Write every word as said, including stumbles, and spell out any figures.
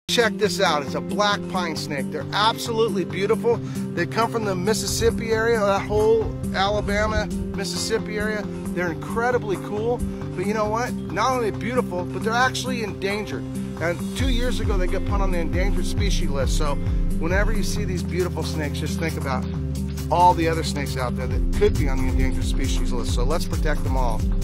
Check this out. It's a black pine snake. They're absolutely beautiful. They come from the Mississippi area, that whole Alabama, Mississippi area. They're incredibly cool. But you know what? Not only beautiful, but they're actually endangered. And two years ago, they got put on the endangered species list. So whenever you see these beautiful snakes, just think about all the other snakes out there that could be on the endangered species list. So let's protect them all.